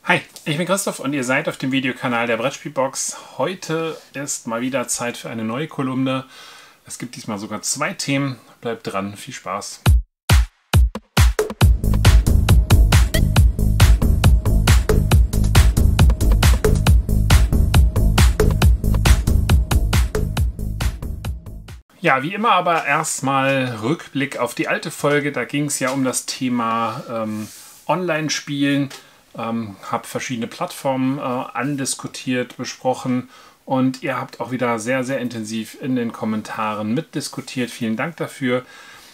Hi, ich bin Christoph und ihr seid auf dem Videokanal der Brettspielbox. Heute ist mal wieder Zeit für eine neue Kolumne. Es gibt diesmal sogar 2 Themen. Bleibt dran, viel Spaß. Ja, wie immer aber erstmal Rückblick auf die alte Folge. Da ging es ja um das Thema Online-Spielen. Habe verschiedene Plattformen andiskutiert, besprochen und ihr habt auch wieder sehr, sehr intensiv in den Kommentaren mitdiskutiert. Vielen Dank dafür.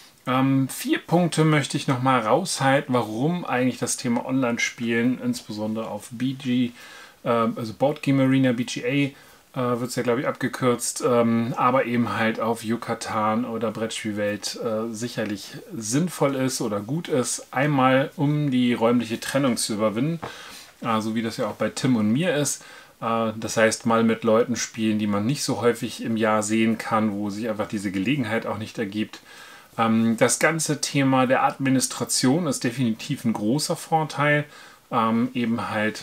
4 Punkte möchte ich nochmal raushalten, warum eigentlich das Thema Online-Spielen, insbesondere auf BG, also Board Game Arena, BGA, wird es ja glaube ich abgekürzt, aber eben halt auf Yucatan oder Brettspielwelt sicherlich sinnvoll ist oder gut ist. Einmal um die räumliche Trennung zu überwinden, so wie das ja auch bei Tim und mir ist. Das heißt, mal mit Leuten spielen, die man nicht so häufig im Jahr sehen kann, wo sich einfach diese Gelegenheit auch nicht ergibt. Das ganze Thema der Administration ist definitiv ein großer Vorteil. Eben halt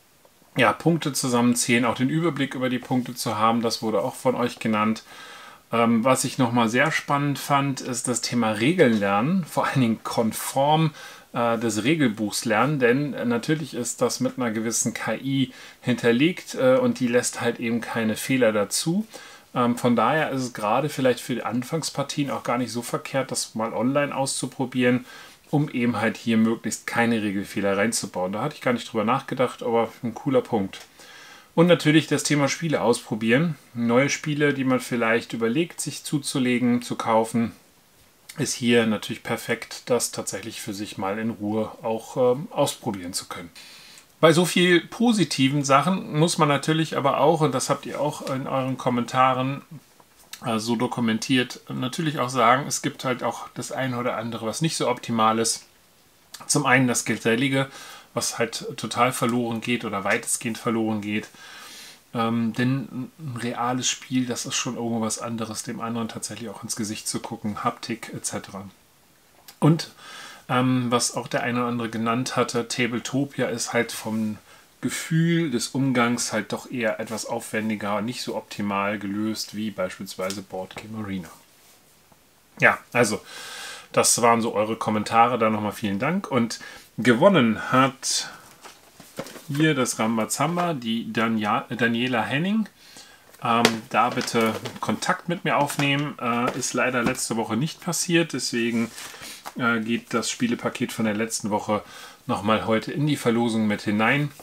Punkte zusammenzählen, auch den Überblick über die Punkte zu haben, das wurde auch von euch genannt. Was ich nochmal sehr spannend fand, ist das Thema Regeln lernen, vor allen Dingen konform des Regelbuchs lernen, denn natürlich ist das mit einer gewissen KI hinterlegt und die lässt halt eben keine Fehler dazu. Von daher ist es gerade vielleicht für die Anfangspartien auch gar nicht so verkehrt, das mal online auszuprobieren, um eben halt hier möglichst keine Regelfehler reinzubauen. Da hatte ich gar nicht drüber nachgedacht, aber ein cooler Punkt. Und natürlich das Thema Spiele ausprobieren. Neue Spiele, die man vielleicht überlegt, sich zuzulegen, zu kaufen, ist hier natürlich perfekt, das tatsächlich für sich mal in Ruhe auch ausprobieren zu können. Bei so viel positiven Sachen muss man natürlich aber auch, und das habt ihr auch in euren Kommentaren so dokumentiert, natürlich auch sagen, es gibt halt auch das eine oder andere, was nicht so optimal ist. Zum einen das Gesellige, was halt total verloren geht oder weitestgehend verloren geht. Denn ein reales Spiel, das ist schon irgendwas anderes, dem anderen tatsächlich auch ins Gesicht zu gucken, Haptik etc. Und was auch der eine oder andere genannt hatte, Tabletopia ist halt vom Gefühl des Umgangs halt doch eher etwas aufwendiger und nicht so optimal gelöst wie beispielsweise Board Game Arena. Ja, also das waren so eure Kommentare, da nochmal vielen Dank. Und gewonnen hat hier das Rambazamba, die Daniela Henning. Da bitte Kontakt mit mir aufnehmen. Ist leider letzte Woche nicht passiert, deswegen geht das Spielepaket von der letzten Woche nochmal heute in die Verlosung mit hinein.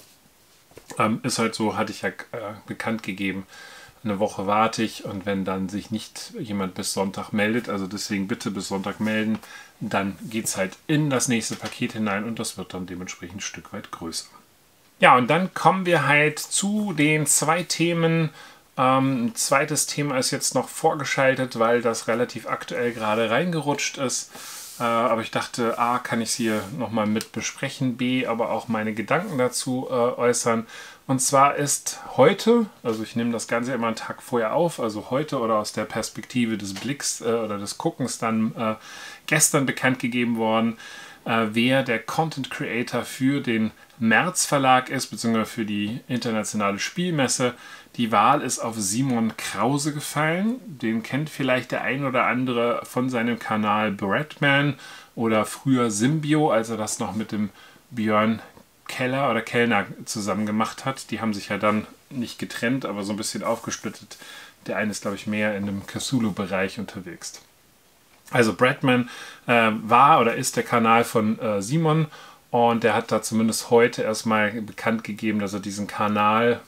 Ist halt so, hatte ich ja bekannt gegeben, eine Woche warte ich und wenn dann sich nicht jemand bis Sonntag meldet, also deswegen bitte bis Sonntag melden, dann geht es halt in das nächste Paket hinein und das wird dann dementsprechend ein Stück weit größer. Ja, und dann kommen wir halt zu den 2 Themen. Ein zweites Thema ist jetzt noch vorgeschaltet, weil das relativ aktuell gerade reingerutscht ist. Aber ich dachte, A, kann ich es hier nochmal mit besprechen, B, aber auch meine Gedanken dazu äußern. Und zwar ist heute, also ich nehme das Ganze immer einen Tag vorher auf, also heute oder aus der Perspektive des Blicks oder des Guckens dann gestern bekannt gegeben worden, wer der Content Creator für den März Verlag ist, beziehungsweise für die internationale Spielmesse. Die Wahl ist auf Simon Krause gefallen. Den kennt vielleicht der ein oder andere von seinem Kanal Breadman oder früher Symbio, als er das noch mit dem Björn Keller oder Kellner zusammen gemacht hat. Die haben sich ja dann nicht getrennt, aber so ein bisschen aufgesplittet. Der eine ist, glaube ich, mehr in dem Cthulhu-Bereich unterwegs. Also Breadman war oder ist der Kanal von Simon und der hat da zumindest heute erstmal bekannt gegeben, dass er diesen Kanal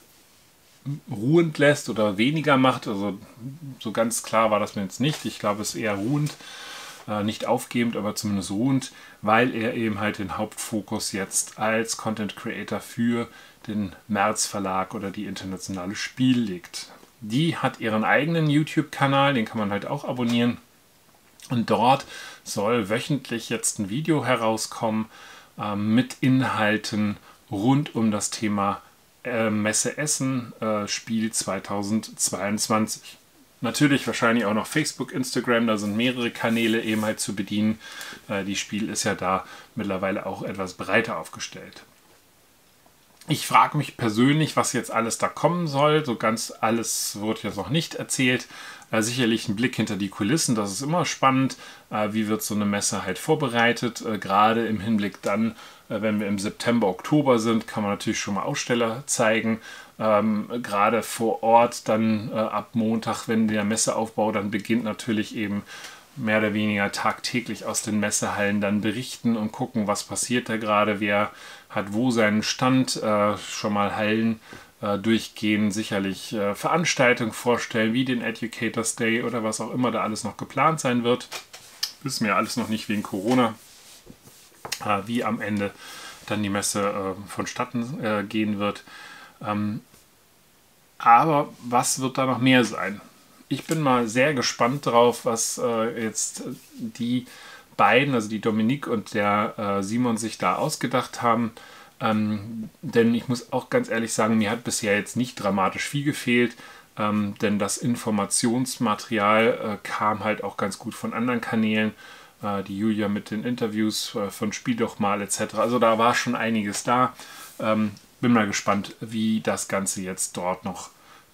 ruhend lässt oder weniger macht. Also so ganz klar war das mir jetzt nicht. Ich glaube, es ist eher ruhend, nicht aufgebend, aber zumindest ruhend, weil er eben halt den Hauptfokus jetzt als Content Creator für den März Verlag oder die internationale Spiel legt. Die hat ihren eigenen YouTube-Kanal, den kann man halt auch abonnieren. Und dort soll wöchentlich jetzt ein Video herauskommen mit Inhalten rund um das Thema Messe Essen Spiel 2022. Natürlich wahrscheinlich auch noch Facebook, Instagram, da sind mehrere Kanäle eben halt zu bedienen. Die Spiel ist ja da mittlerweile auch etwas breiter aufgestellt. Ich frage mich persönlich, was jetzt alles da kommen soll. So ganz alles wird jetzt noch nicht erzählt. Sicherlich ein Blick hinter die Kulissen, das ist immer spannend. Wie wird so eine Messe halt vorbereitet? Gerade im Hinblick dann, wenn wir im September, Oktober sind, kann man natürlich schon mal Aussteller zeigen. Gerade vor Ort dann ab Montag, wenn der Messeaufbau dann beginnt, natürlich eben mehr oder weniger tagtäglich aus den Messehallen dann berichten und gucken, was passiert da gerade, wer hat wo seinen Stand, schon mal Hallen durchgehen, sicherlich Veranstaltungen vorstellen, wie den Educators Day oder was auch immer da alles noch geplant sein wird. Wissen wir alles noch nicht wegen Corona, wie am Ende dann die Messe vonstatten gehen wird. Aber was wird da noch mehr sein? Ich bin mal sehr gespannt drauf, was jetzt die beiden, also die Dominique und der Simon, sich da ausgedacht haben. Denn ich muss auch ganz ehrlich sagen, mir hat bisher jetzt nicht dramatisch viel gefehlt, denn das Informationsmaterial kam halt auch ganz gut von anderen Kanälen. Die Julia mit den Interviews von Spiel doch mal etc. Also da war schon einiges da. Bin mal gespannt, wie das Ganze jetzt dort noch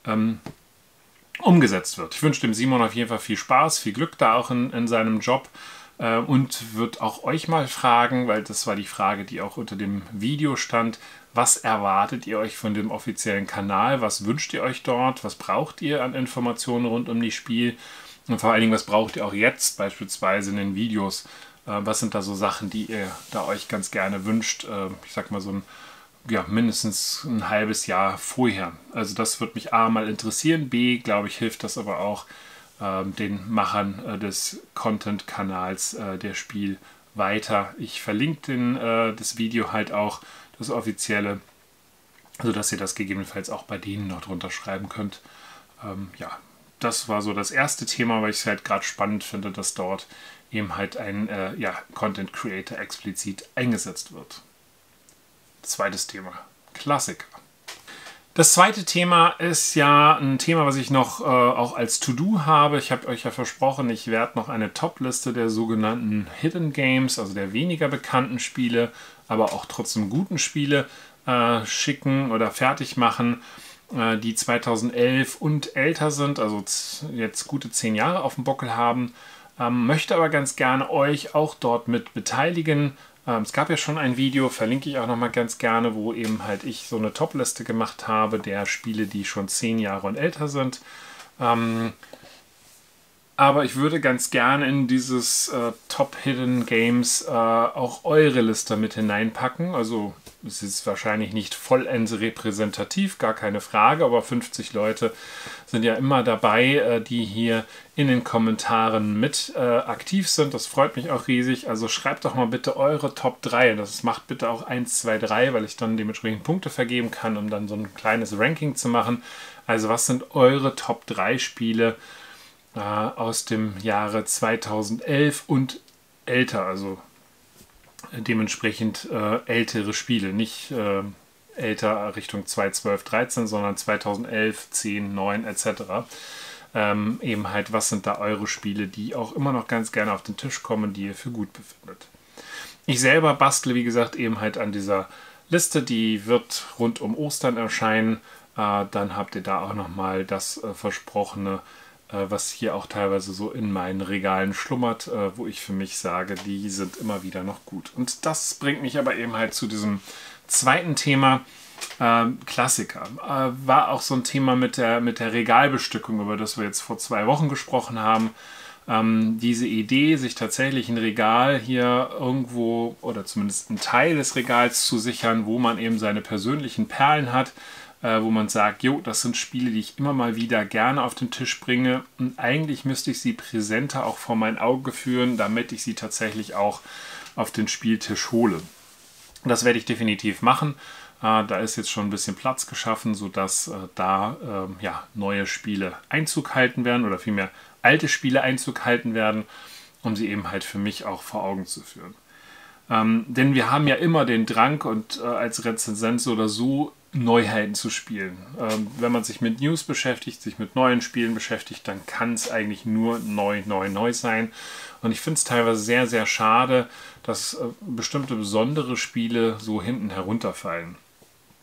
umgesetzt wird. Ich wünsche dem Simon auf jeden Fall viel Spaß, viel Glück da auch in seinem Job und würde auch euch mal fragen, weil das war die Frage, die auch unter dem Video stand, was erwartet ihr euch von dem offiziellen Kanal, was wünscht ihr euch dort, was braucht ihr an Informationen rund um das Spiel und vor allen Dingen, was braucht ihr auch jetzt beispielsweise in den Videos, was sind da so Sachen, die ihr da euch ganz gerne wünscht, ich sag mal so ein mindestens ein halbes Jahr vorher. Also das würde mich A mal interessieren, B, glaube ich, hilft das aber auch den Machern des Content-Kanals der Spiel weiter. Ich verlinke das Video halt auch, das offizielle, sodass ihr das gegebenenfalls auch bei denen noch drunter schreiben könnt. Ja, das war so das erste Thema, weil ich es halt gerade spannend finde, dass dort eben halt ein Content Creator explizit eingesetzt wird. Zweites Thema, Klassiker. Das zweite Thema ist ja ein Thema, was ich noch auch als To-Do habe. Ich habe euch ja versprochen, ich werde noch eine Top-Liste der sogenannten Hidden Games, also der weniger bekannten Spiele, aber auch trotzdem guten Spiele schicken oder fertig machen, die 2011 und älter sind, also jetzt gute 10 Jahre auf dem Buckel haben. Möchte aber ganz gerne euch auch dort mit beteiligen. Es gab ja schon ein Video, verlinke ich auch noch mal ganz gerne, wo eben halt ich so eine Top-Liste gemacht habe der Spiele, die schon 10 Jahre und älter sind. Aber ich würde ganz gerne in dieses Top Hidden Games auch eure Liste mit hineinpacken. Also es ist wahrscheinlich nicht vollends repräsentativ, gar keine Frage, aber 50 Leute sind ja immer dabei, die hier in den Kommentaren mit aktiv sind. Das freut mich auch riesig. Also schreibt doch mal bitte eure Top 3. Das macht bitte auch 1, 2, 3, weil ich dann dementsprechend Punkte vergeben kann, um dann so ein kleines Ranking zu machen. Also was sind eure Top 3 Spiele aus dem Jahre 2011 und älter, also dementsprechend ältere Spiele, nicht älter Richtung 2012, 13, sondern 2011, 10, 9 etc. Eben halt, was sind da eure Spiele, die auch immer noch ganz gerne auf den Tisch kommen, die ihr für gut befindet. Ich selber bastle, wie gesagt, eben halt an dieser Liste, die wird rund um Ostern erscheinen. Dann habt ihr da auch nochmal das Versprochene, was hier auch teilweise so in meinen Regalen schlummert, wo ich für mich sage, die sind immer wieder noch gut. Und das bringt mich aber eben halt zu diesem zweiten Thema, Klassiker. War auch so ein Thema mit der Regalbestückung, über das wir jetzt vor 2 Wochen gesprochen haben. Diese Idee, sich tatsächlich ein Regal hier irgendwo oder zumindest einen Teil des Regals zu sichern, wo man eben seine persönlichen Perlen hat, wo man sagt, jo, das sind Spiele, die ich immer mal wieder gerne auf den Tisch bringe und eigentlich müsste ich sie präsenter auch vor mein Auge führen, damit ich sie tatsächlich auch auf den Spieltisch hole. Das werde ich definitiv machen. Da ist jetzt schon ein bisschen Platz geschaffen, sodass da neue Spiele Einzug halten werden oder vielmehr alte Spiele Einzug halten werden, um sie eben halt für mich auch vor Augen zu führen. Denn wir haben ja immer den Drang und als Rezensent so oder so Neuheiten zu spielen. Wenn man sich mit News beschäftigt, sich mit neuen Spielen beschäftigt, dann kann es eigentlich nur neu sein. Und ich finde es teilweise sehr, sehr schade, dass bestimmte besondere Spiele so hinten herunterfallen.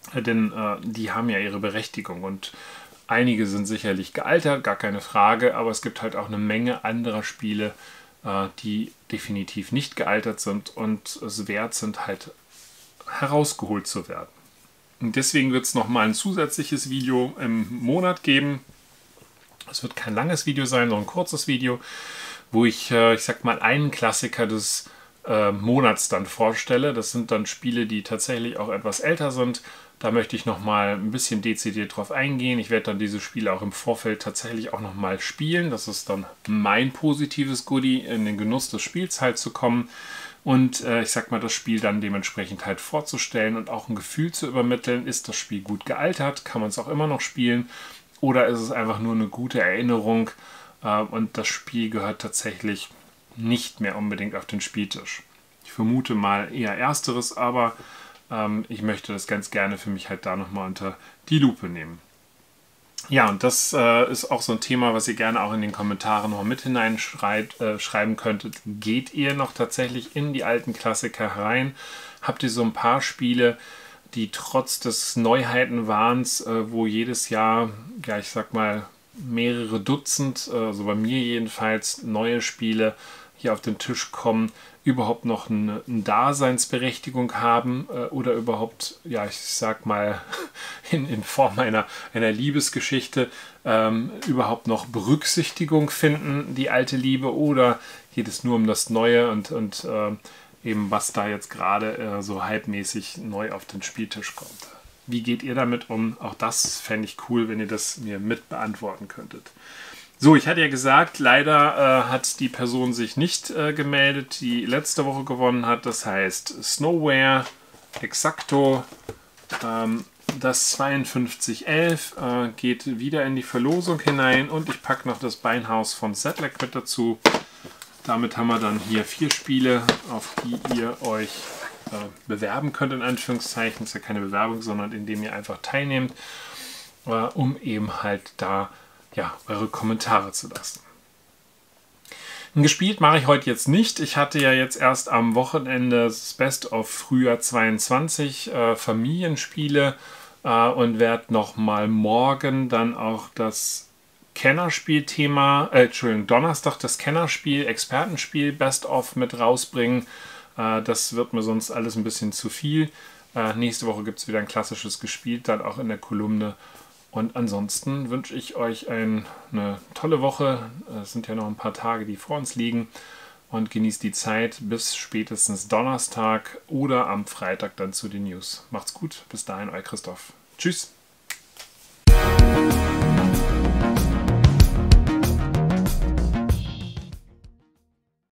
denn die haben ja ihre Berechtigung und einige sind sicherlich gealtert, gar keine Frage, aber es gibt halt auch eine Menge anderer Spiele, die definitiv nicht gealtert sind und es wert sind, halt herausgeholt zu werden. Und deswegen wird es nochmal ein zusätzliches Video im Monat geben. Es wird kein langes Video sein, sondern ein kurzes Video, wo ich sag mal, einen Klassiker des Monats dann vorstelle. Das sind dann Spiele, die tatsächlich auch etwas älter sind. Da möchte ich nochmal ein bisschen dezidiert drauf eingehen. Ich werde dann diese Spiele auch im Vorfeld tatsächlich auch nochmal spielen. Das ist dann mein positives Goodie, in den Genuss des Spiels halt zu kommen. Und ich sag mal, das Spiel dann dementsprechend halt vorzustellen und auch ein Gefühl zu übermitteln. Ist das Spiel gut gealtert? Kann man es auch immer noch spielen? Oder ist es einfach nur eine gute Erinnerung und das Spiel gehört tatsächlich nicht mehr unbedingt auf den Spieltisch? Ich vermute mal eher Ersteres, aber ich möchte das ganz gerne für mich halt da nochmal unter die Lupe nehmen. Ja, und das ist auch so ein Thema, was ihr gerne auch in den Kommentaren noch mit hineinschreiben könntet. Geht ihr noch tatsächlich in die alten Klassiker rein? Habt ihr so ein paar Spiele, die trotz des Neuheitenwahns, wo jedes Jahr, ja ich sag mal, mehrere Dutzend, also bei mir jedenfalls, neue Spiele hier auf den Tisch kommen, überhaupt noch eine Daseinsberechtigung haben oder überhaupt, ja ich sag mal, in Form einer Liebesgeschichte überhaupt noch Berücksichtigung finden, die alte Liebe, oder geht es nur um das Neue und eben was da jetzt gerade so halbmäßig neu auf den Spieltisch kommt. Wie geht ihr damit um? Auch das fände ich cool, wenn ihr das mir mit beantworten könntet. So, ich hatte ja gesagt, leider hat die Person sich nicht gemeldet, die letzte Woche gewonnen hat. Das heißt Snowware, Exacto, das 5211 geht wieder in die Verlosung hinein und ich packe noch das Beinhaus von Sedlec mit dazu. Damit haben wir dann hier 4 Spiele, auf die ihr euch bewerben könnt, in Anführungszeichen. Das ist ja keine Bewerbung, sondern indem ihr einfach teilnehmt, um eben halt da ja, eure Kommentare zu lassen. Gespielt mache ich heute jetzt nicht. Ich hatte ja jetzt erst am Wochenende das Best of Frühjahr 22 Familienspiele und werde nochmal morgen dann auch das Kennerspiel-Thema, Donnerstag das Kennerspiel, Expertenspiel Best of mit rausbringen. Das wird mir sonst alles ein bisschen zu viel. Nächste Woche gibt es wieder ein klassisches Gespielt, dann auch in der Kolumne. Und ansonsten wünsche ich euch eine tolle Woche. Es sind ja noch ein paar Tage, die vor uns liegen. Und genießt die Zeit bis spätestens Donnerstag oder am Freitag dann zu den News. Macht's gut. Bis dahin, euer Christoph. Tschüss.